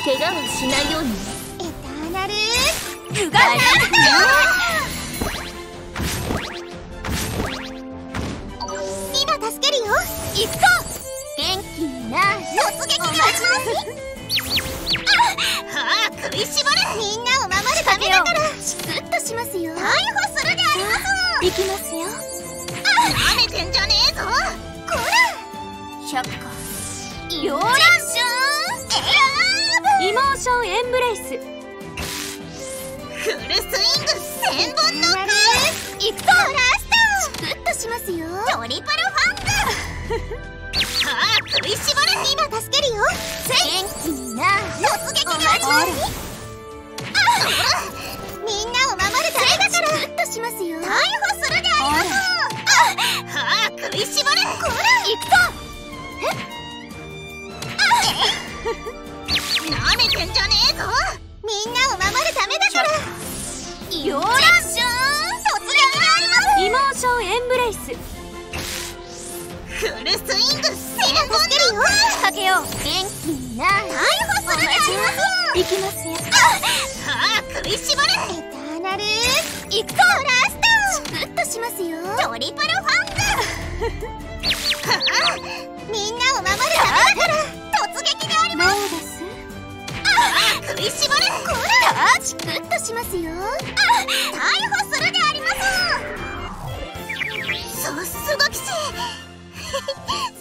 怪我をしないように。 エターナルうが今助けるよ。 行くぞ。元気にな。 突撃であります。 はあ、食いしばれ。 みんなを守るためだからチクッとしますよ。 逮捕するであります。 行きますよ。 なめてんじゃねえぞ。 こら 100か。 よーらっしイモーションエンブレイス。 フルスイング1000本の行くぞ。ラチクッとしますよ。 ストトリプルファングはあ、食いしばれ。 今助けるよ。 元気にな。 突撃であります。みんなを守るためだからチクッとしますよ。 逮捕するであります。 はあ、食いしばれ。 行くぞ。 なめてんじゃねえぞ。 みんなを守るためだからよーらっしゃ突撃であります。 イモーションエンブレイス。 フルスイング1000 今助けるよ。 かけよう。元気にな。 逮捕するであります。 行きますよ。 はあ、食いしばれ。 エターナル行くぞ。 ラスチクッとしますよ。 トトリプルファングみんなを守るためだから突撃であります。 どうです？ 食いしばれ。 チクッとしますよ。 逮捕するであります。 さすが騎士